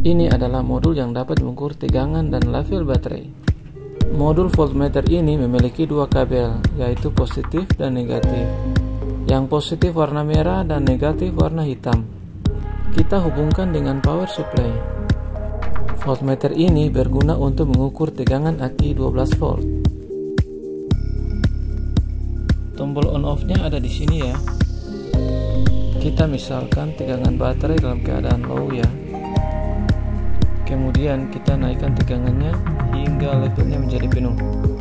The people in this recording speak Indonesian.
Ini adalah modul yang dapat mengukur tegangan dan level baterai. Modul voltmeter ini memiliki dua kabel, yaitu positif dan negatif. Yang positif warna merah dan negatif warna hitam. Kita hubungkan dengan power supply. Voltmeter ini berguna untuk mengukur tegangan aki 12 volt. Tombol on off-nya ada di sini ya. Kita misalkan tegangan baterai dalam keadaan low ya. Kemudian kita naikkan tegangannya hingga levelnya menjadi penuh.